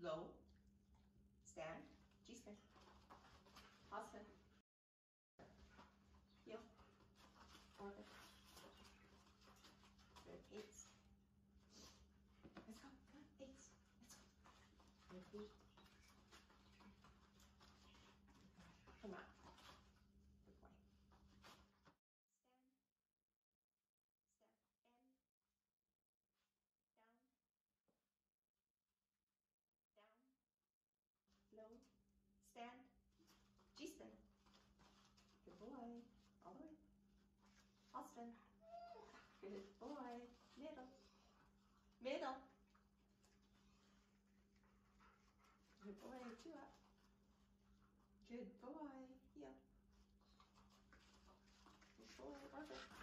low, stand, G-spin, half spin, heel, forward, good, eights, let's go, come on, eights, let's go, good, come on, good boy, stand, step in, down, down, low, stand, G-spin, good boy, all the way, half spin, good boy, middle, middle, good boy, two up, good boy, heel, good boy, perfect.